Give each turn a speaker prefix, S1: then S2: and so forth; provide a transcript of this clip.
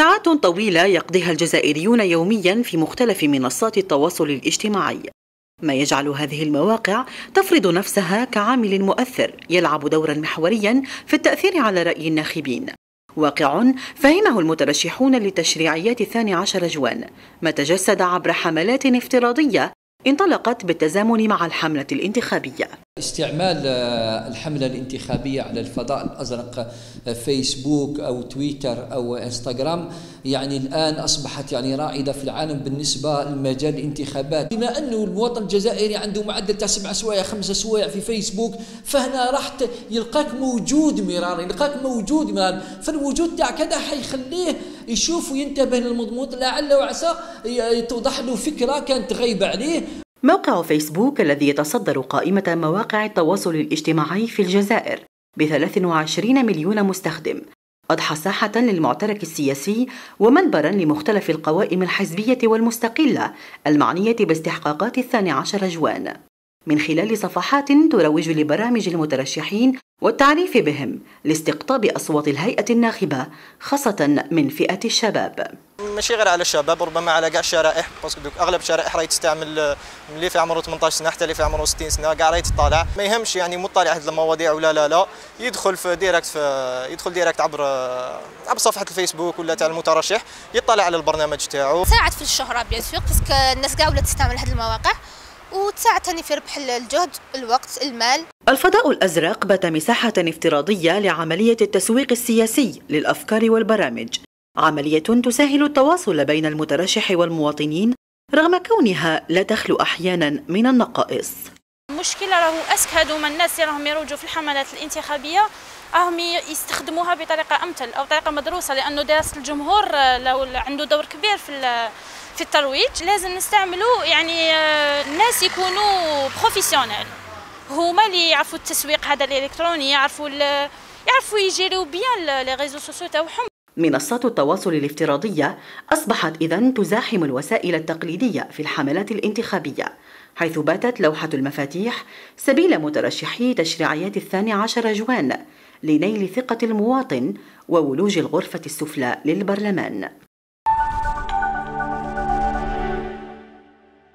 S1: ساعات طويلة يقضيها الجزائريون يوميا في مختلف منصات التواصل الاجتماعي، ما يجعل هذه المواقع تفرض نفسها كعامل مؤثر يلعب دورا محوريا في التأثير على رأي الناخبين. واقع فهمه المترشحون لتشريعيات 12 جوان، ما تجسد عبر حملات افتراضية انطلقت بالتزامن مع الحملة الانتخابية.
S2: استعمال الحملة الانتخابية على الفضاء الأزرق فيسبوك أو تويتر أو انستغرام الآن أصبحت رائدة في العالم بالنسبة لمجال الانتخابات. بما أنه المواطن الجزائري عنده معدل تاع 7 سوايع 5 سوايع في فيسبوك، فهنا راح يلقاك موجود مرارا، فالوجود تاعك هذا حيخليه يشوف وينتبه للمضمون، لعل وعسى توضح له فكرة كانت غايبة عليه.
S1: موقع فيسبوك الذي يتصدر قائمة مواقع التواصل الاجتماعي في الجزائر ب23 مليون مستخدم، أضحى ساحة للمعترك السياسي ومنبرا لمختلف القوائم الحزبية والمستقلة المعنية باستحقاقات 12 جوان، من خلال صفحات تروج لبرامج المترشحين والتعريف بهم لاستقطاب أصوات الهيئة الناخبة، خاصة من فئة الشباب.
S3: ماشي غير على الشباب، ربما على كاع الشرائح، باسكو اغلب الشرائح راهي تستعمل اللي في عمره 18 سنه حتى اللي في عمره 60 سنه كاع راهي تطالع، ما يهمش مطلع هذه المواضيع ولا لا، يدخل ديريكت عبر صفحه الفيسبوك ولا تاع المترشح، يطلع على البرنامج تاعو.
S4: تساعد في الشهره بيان سور، باسكو الناس كاع ولات تستعمل هذه المواقع، وتساعد ثاني في ربح الجهد، الوقت، المال.
S1: الفضاء الأزرق بات مساحة افتراضية لعملية التسويق السياسي للأفكار والبرامج، عملية تسهل التواصل بين المترشح والمواطنين رغم كونها لا تخلو أحيانا من النقائص.
S5: المشكلة راهو اسك هذوما الناس اللي راهم يروجوا في الحملات الانتخابية راهم يستخدموها بطريقة أمثل أو طريقة مدروسة، لأنه دراسة الجمهور لو عنده دور كبير في الترويج. لازم نستعملوا الناس يكونوا بروفيسيونيل، هما اللي يعرفوا التسويق هذا الإلكتروني، يعرفوا يجيروا بيان لي ريزو سوسيو تاعهم.
S1: منصات التواصل الافتراضية أصبحت إذن تزاحم الوسائل التقليدية في الحملات الانتخابية، حيث باتت لوحة المفاتيح سبيل مترشحي تشريعيات 12 جوان لنيل ثقة المواطن وولوج الغرفة السفلى للبرلمان.